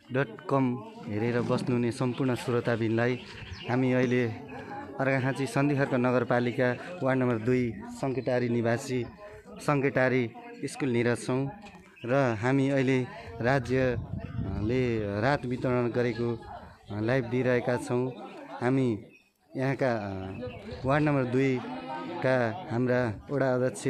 .com हेरेर बस्नुहुने सम्पूर्ण श्रोताबिनलाई हामी अहिले अर्घाखाँची सन्धिखर्क नगरपालिका वार्ड नम्बर 2 सङ्केटारी निवासी सङ्केटारी स्कुल निरज छौँ र हामी अहिले राज्यले रात वितरण गरेको लाइभ दिइरहेका छौँ। हामी यहाँका वार्ड नम्बर 2 का हाम्रा वडा अध्यक्ष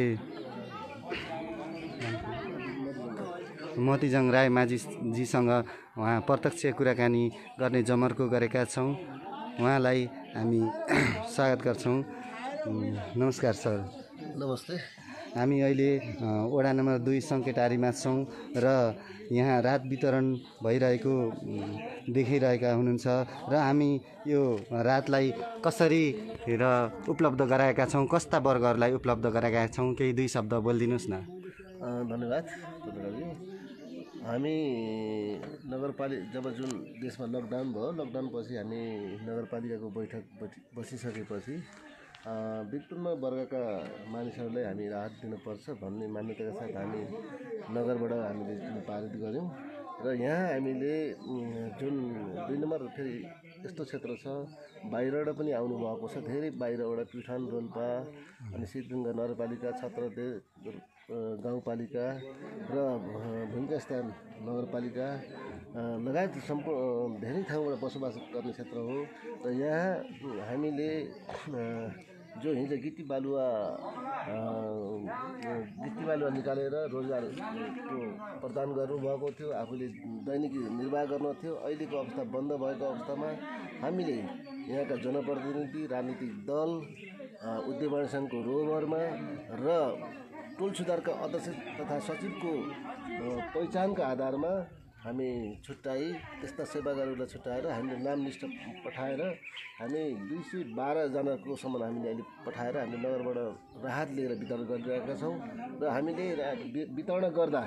मोतीजङ राय माझीजीसँग उहाँ प्रत्यक्ष कुराकानी गर्ने जमर्को गरेका छौँ। उहाँलाई हामी स्वागत गर्छौँ। नमस्कार सर। नमस्ते। हामी अहिले वडा नम्बर 2 सङ्केटारीमा छौँ र यहाँ रात वितरण भइरहेको देखिरहेका हुनुहुन्छ र हामी यो रातलाई कसरी र उपलब्ध गराएका छौँ, कस्ता वर्गहरूलाई उपलब्ध गराएका छौँ, केही 2 शब्द बोलिदिनुहोस् न। धन्यवाद। हामी नगरपालिका जब जुन देशमा लकडाउन भयो, लकडाउनपछि हामी नगरपालिकाको बैठक बसिसकेपछि विभिन्न वर्गका मानिसहरूलाई हामी राहत दिनुपर्छ भन्ने मान्यताका साथ हामी नगरबाट हामीले पारित गऱ्यौँ र यहाँ हामीले जुन 2 नम्बर फेरि यस्तो क्षेत्र छ, बाहिरबाट पनि आउनुभएको छ, धेरै बाहिरबाट प्युठान, रोल्पा अनि सिद्धगङ्गा नगरपालिका, छत्रदेव गाउँपालिका र भूमिकास्थान नगरपालिका लगायत धेरै ठाउँबाट बसोबास गर्ने क्षेत्र हो र यहाँ हामीले जो हिजो गिटी बालुवा निकालेर रोजगारको प्रदान गर्नुभएको थियो, आफूले दैनिक निर्वाह गर्न थियो। अहिलेको अवस्था बन्द भएको अवस्थामा हामीले यहाँका जनप्रतिनिधि, राजनीतिक दल, उद्यमी सङ्घको रोभरमा र टोल सुधारका अध्यक्ष तथा सचिवको पहिचानका आधारमा हामी छुट्याई त्यस्ता सेवागारहरूलाई छुट्याएर हामीले नाम लिस्ट पठाएर हामी 212 जनाको सम्म हामीले अहिले पठाएर हामी नगरबाट राहत लिएर वितरण गरिरहेका छौँ र हामीले वितरण गर्दा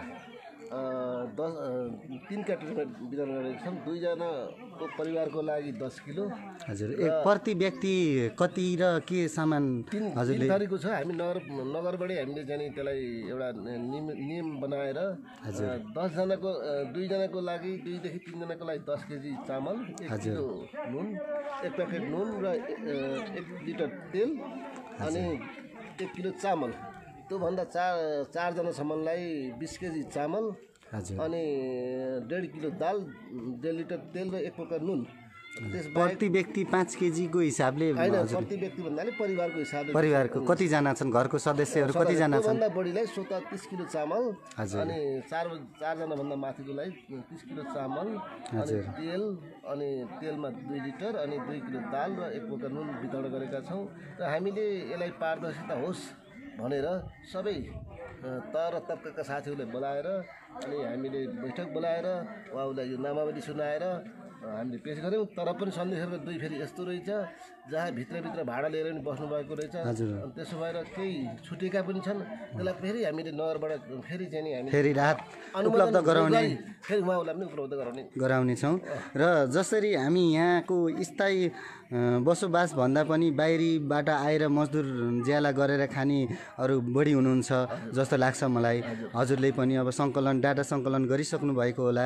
3 क्याटेगोरीमा वितरण गरेका छौँ। 2 जनाको परिवारको लागि 10 किलो। हजुर, प्रति व्यक्ति कति र के सामान हजुरले थरीको छ। हामी नगरबाटै हामीले जाने त्यसलाई एउटा नियम बनाएर 10 जनाको 2 जनाको लागि 2 देखि 3 जनाको लागि 10 केजी चामल, 1 किलो नुन, 1 प्याकेट नुन र 1 लिटर तेल अनि 1 किलो चामल। त्योभन्दा 4 जनासम्मलाई 20 केजी चामल अनि 1.5 किलो दाल, 1.5 लिटर तेल र 1 पोका नुन। प्रति व्यक्ति 5 केजीको हिसाबले होइन, प्रति व्यक्ति भन्नाले परिवारको हिसाबले। परिवारको कतिजना छन्, घरको सदस्यहरू कतिजना छन्? त्योभन्दा बढीलाई 30 किलो चामल अनि 4 जनाभन्दा माथिकोलाई 30 किलो चामल अनि तेल अनि तेलमा 2 लिटर अनि 2 किलो दाल र 1 पोका नुन वितरण गरेका छौँ र हामीले यसलाई पारदर्शिता होस् भनेर सबै तर तबकाका साथीहरूलाई बोलाएर अनि हामीले बैठक बोलाएर उहाँहरूलाई यो नामावली सुनाएर हामीले पेश गऱ्यौँ। तर पनि सन्धिखर्क 2 फेरि यस्तो रहेछ जहाँ भित्रभित्र भाडा लिएर पनि बस्नुभएको रहेछ। त्यसो भएर केही छुटेका पनि छन्। त्यसलाई फेरि हामीले नगरबाट फेरि चाहिँ हामी फेरि राहत उपलब्ध गराउने फेरि उहाँहरूलाई पनि उपलब्ध गराउनेछौँ र जसरी हामी यहाँको स्थायी बसोबास भन्दा पनि बाहिरीबाट आएर मजदुर ज्याला गरेर खानेहरू बढी हुनुहुन्छ जस्तो लाग्छ मलाई। हजुरले पनि अब डाटा सङ्कलन गरिसक्नु भएको होला।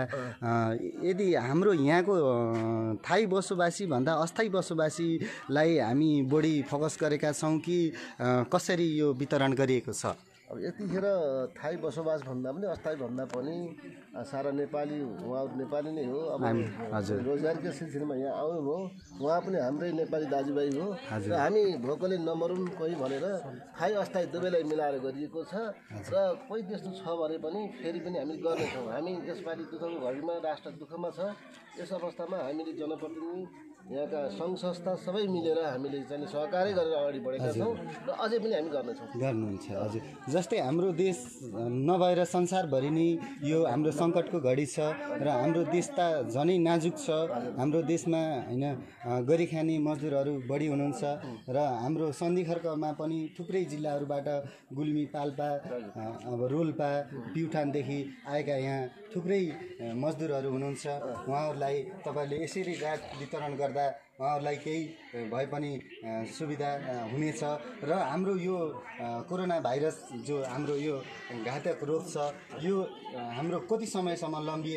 यदि हाम्रो यहाँको थायी बसोबासी भन्दा अस्थायी बसोबासीलाई हामी बढी फोकस गरेका छौँ कि कसरी यो वितरण गरिएको छ? अब यतिखेर थायी बसोबास भन्दा पनि अस्थायी भन्दा पनि सारा नेपाली, उहाँहरू नेपाली नै हो। अब रोजगारको सिलसिलामा यहाँ आउनुभयो, उहाँ पनि हाम्रै नेपाली दाजुभाइ हो र हामी भोकले नमरुन् कोही भनेर थायी अस्थायी दुवैलाई मिलाएर गरिएको छ र कोही त्यस्तो छ भने पनि फेरि पनि हामी गर्नेछौँ। हामी यसपालि दुःखको घडीमा राष्ट्र दुःखमा छ। यस अवस्थामा हामीले जनप्रतिनिधि, यहाँका सङ्घ संस्था सबै मिलेर हामीले चाहिँ सहकार्य गरेर अगाडि बढेका छौँ र अझै पनि हामी गर्नुहुन्छ। हजुर, जस्तै हाम्रो देश नभएर संसारभरि नै यो हाम्रो सङ्कटको घडी छ र हाम्रो देश त झनै नाजुक छ। हाम्रो देशमा होइन गरी खाने मजदुरहरू बढी हुनुहुन्छ र हाम्रो सन्धिखर्कमा पनि थुप्रै जिल्लाहरूबाट गुल्मी, पाल्पा, अब रोल्पा, प्युठानदेखि आएका यहाँ थुप्रै मजदुरहरू हुनुहुन्छ। उहाँहरूलाई तपाईँले यसरी राहत वितरण गर्दा उहाँहरूलाई केही भए पनि सुविधा हुनेछ र हाम्रो यो कोरोना भाइरस जो हाम्रो यो घातक रोग छ यो हाम्रो कति समयसम्म लम्बिएला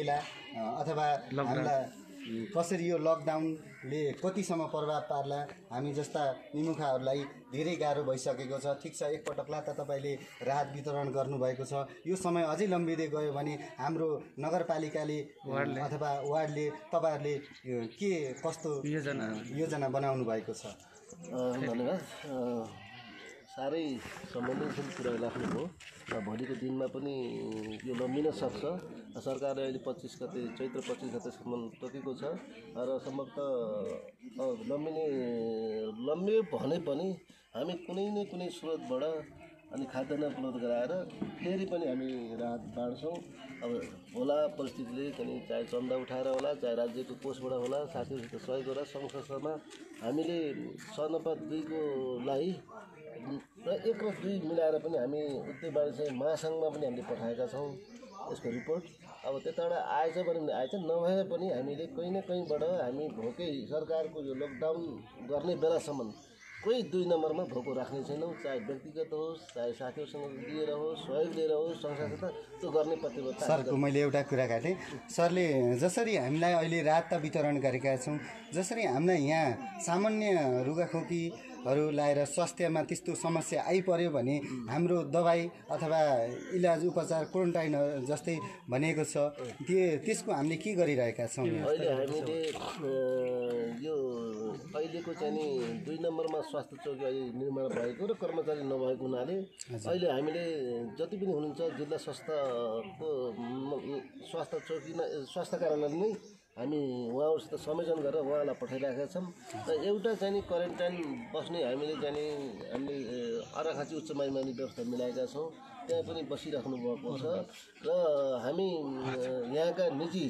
अथवा हामीलाई कसरी यो लकडाउनले कतिसम्म प्रभाव पार्ला, हामी जस्ता निमुखाहरूलाई धेरै गाह्रो भइसकेको छ। ठिक छ, एकपटकला त तपाईँले राहत वितरण गर्नुभएको छ, यो समय अझै लम्बिँदै गयो भने हाम्रो नगरपालिकाले अथवा वार्डले तपाईँहरूले के कस्तो योजना बनाउनु भएको छ? धन्यवाद। साह्रै संवेदनशील कुरा राख्नुभयो। भोलिको दिनमा पनि यो लम्बिन सक्छ। सरकारले अहिले 25 गते चैत्र 25 गतेसम्म तोकेको छ र सम्भवतः लम्बियो भने पनि हामी कुनै न कुनै स्रोतबाट अनि खाद्यान्न उपलब्ध गराएर फेरि पनि हामी राहत बाँड्छौँ। अब होला परिस्थितिले पनि चाहे चन्दा उठाएर होला, चाहे राज्यको कोषबाट होला, साथीहरूसित सहयोग गरेर संस्थामा हामीले सनपा 2 को लागि र 1 र 2 मिलाएर पनि हामी उद्योग वाणिज्य महासङ्घमा पनि हामीले पठाएका छौँ यसको रिपोर्ट। अब त्यताबाट आएछ भने आएछ, नभए पनि हामीले कहीँ न कहीँबाट हामी भोकै सरकारको यो लकडाउन गर्ने बेलासम्म कोही 2 नम्बरमा भोको राख्ने छैनौँ। चाहे व्यक्तिगत होस्, चाहे साथीहरूसँग लिएर होस्, सहयोग लिएर होस्, संस्थासित त्यो गर्ने प्रतिबद्धता। सरको मैले एउटा कुरा काटेँ। सरले जसरी हामीलाई अहिले राहत वितरण गरेका छौँ, जसरी हामीलाई यहाँ सामान्य रुगाखोकीहरू लाएर स्वास्थ्यमा त्यस्तो समस्या आइपर्यो भने हाम्रो दबाई अथवा इलाज उपचार क्वारेन्टाइन जस्तै भनेको छ, त्यसको हामीले के गरिरहेका छौँ? अहिले हामीले यो अहिलेको चाहिँ नि 2 नम्बरमा स्वास्थ्य चौकी अहिले निर्माण भएको र कर्मचारी नभएको हुनाले अहिले हामीले जति पनि हुनुहुन्छ जिल्ला स्वास्थ्यको स्वास्थ्य चौकी स्वास्थ्य कार्यालय नै हामी उहाँहरूसित संयोजन गरेर उहाँलाई पठाइरहेका छौँ। र एउटा चाहिँ नि क्वारेन्टाइन बस्ने हामीले चाहिँ नि हामीले अर्घाखाँची उच्च माइमानी व्यवस्था मिलाएका छौँ, त्यहाँ पनि बसिराख्नु भएको छ। र हामी यहाँका निजी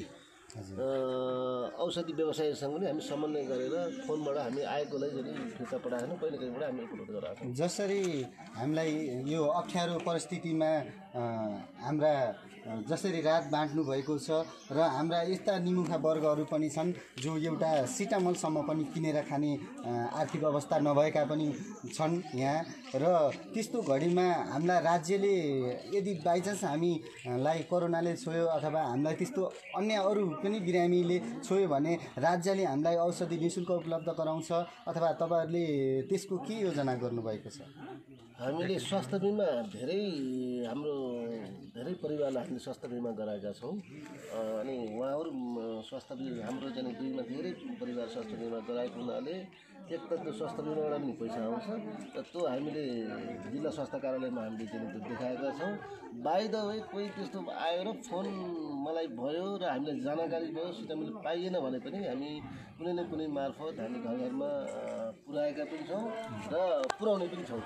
औषधि व्यवसायीसँग पनि हामी समन्वय गरेर फोनबाट हामी आएकोलाई चाहिँ फिर्ता पठाएन, कहिले कहीँबाट हामी उपलब्ध गराएको छौँ। जसरी हामीलाई यो अप्ठ्यारो परिस्थितिमा हाम्रा जसरी राहत बाँड्नु भएको छ र हाम्रा यस्ता निमुखा वर्गहरू पनि छन् जो एउटा सिटामलसम्म पनि किनेर खाने आर्थिक अवस्था नभएका पनि छन् यहाँ। र त्यस्तो घडीमा हामीलाई राज्यले यदि बाइचान्स हामीलाई कोरोनाले छोयो अथवा हामीलाई त्यस्तो अन्य अरू पनि बिरामीले छोयो भने राज्यले हामीलाई औषधि निःशुल्क उपलब्ध गराउँछ अथवा तपाईँहरूले त्यसको के योजना गर्नुभएको छ? हामीले स्वास्थ्य बिमा हाम्रो धेरै परिवारलाई हामीले स्वास्थ्य बिमा गराएका छौँ। अनि उहाँहरू स्वास्थ्य बिमा हाम्रो चाहिँ 2 मा धेरै परिवार स्वास्थ्य बिमा गराएको हुनाले एक त त्यो स्वास्थ्य बिमाबाट पनि पैसा आउँछ र त्यो हामीले जिल्ला स्वास्थ्य कार्यालयमा हामीले चाहिँ त्यो देखाएका छौँ। बाइ द वे कोही त्यस्तो आएर फोन मलाई भयो र हामीले जानकारी भयो सिटामिल पाइएन भने पनि हामी कुनै न कुनै मार्फत हामी घर घरमा पुर्याएका पनि छौँ र पुर्याउने पनि छौँ।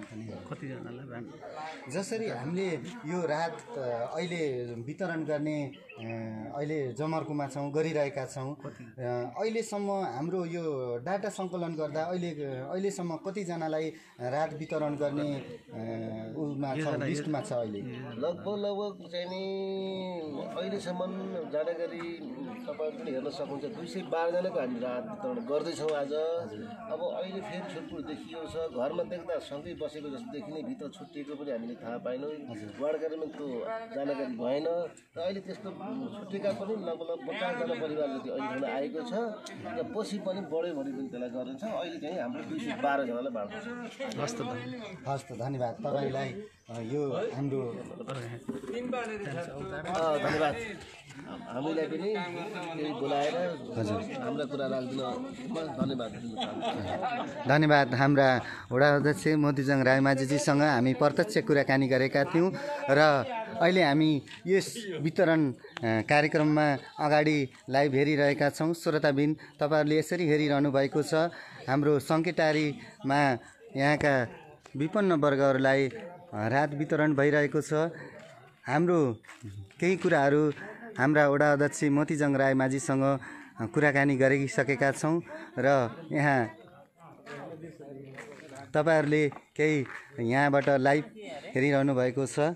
जसरी हामीले यो राहत अहिले वितरण गर्ने अहिले जमर्कोमा छौँ, गरिरहेका छौँ। अहिलेसम्म हाम्रो यो डाटा सङ्कलन गर्दा अहिलेसम्म कतिजनालाई राहत वितरण गर्ने लिस्टमा छ? अहिले लगभग चाहिँ नि अहिलेसम्म जानकारी तपाईँहरू पनि हेर्न सक्नुहुन्छ 212 जनाको हामी राहत वितरण गर्दैछौँ आज। अब अहिले फेरि छुटपुट देखियो छ, घरमा देख्दा सँगै बसेको जस्तो देखिने, भित्र छुट्टिएको पनि हामीले थाहा पाएनौँ। वार्ड कार्यालयमा त्यो जानकारी भएन र अहिले त्यस्तो छुट्टिएका पनि लगभग 50 जना परिवार जति अहिलेसम्म आएको छ र पछि पनि बढ्यो भने पनि त्यसलाई गरिन्छ। अहिले चाहिँ हाम्रो 212 जनालाई बाँड्छ। हस् त, धन्यवाद तपाईँलाई। यो हाम्रो धन्यवाद। हामीलाई पनि केही बोलाएर हाम्रा कुरा राखिदिनुमा धन्यवाद दिन चाहन्छु। धन्यवाद। हाम्रा वडा अध्यक्ष मोतीजङ रायमाझीजीसँग हामी प्रत्यक्ष कुराकानी गरेका थियौँ र अहिले हामी यस वितरण कार्यक्रममा अगाडि लाइभ हेरिरहेका छौँ। श्रोताबिन, तपाईँहरूले यसरी हेरिरहनु भएको छ हाम्रो सङ्केटारीमा यहाँका विपन्न वर्गहरूलाई राहत वितरण भइरहेको छ। हाम्रो केही कुराहरू हाम्रा वडा अध्यक्ष मोतीजङ रायमाझीसँग कुराकानी गरिसकेका छौँ र यहाँ तपाईँहरूले केही यहाँबाट लाइभ हेरिरहनु भएको छ।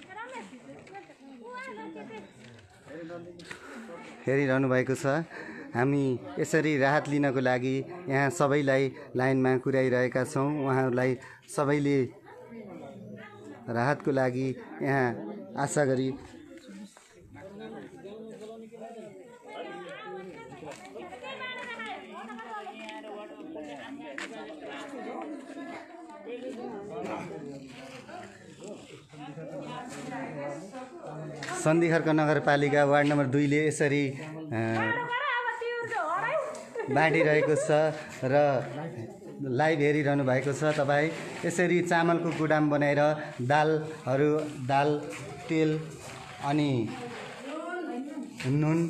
हेरिरहनु भएको छ हामी यसरी राहत लिनको लागि यहाँ सबैलाई लाइनमा कुराइरहेका छौँ। उहाँहरूलाई सबैले राहतको लागि यहाँ आशा गरी सन्धिखर्क नगरपालिका वार्ड नम्बर 2 ले यसरी बाँडिरहेको छ र लाइभ हेरिरहनु भएको छ। तपाईँ यसरी चामलको गुदाम बनाएर दाल तेल अनि नुन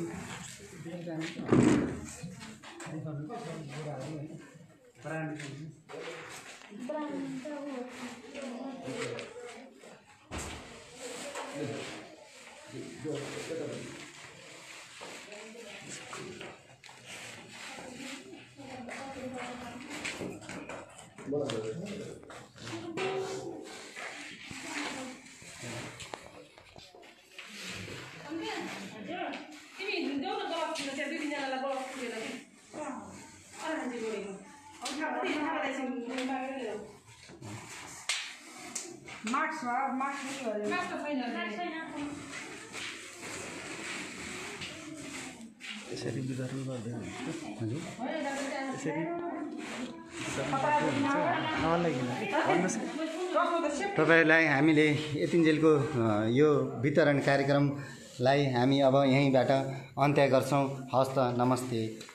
तपाईलाई हामीले यतिन्जेलको यो वितरण कार्यक्रमलाई हामी अब यहीँबाट अन्त्य गर्छौँ। हस्त नमस्ते।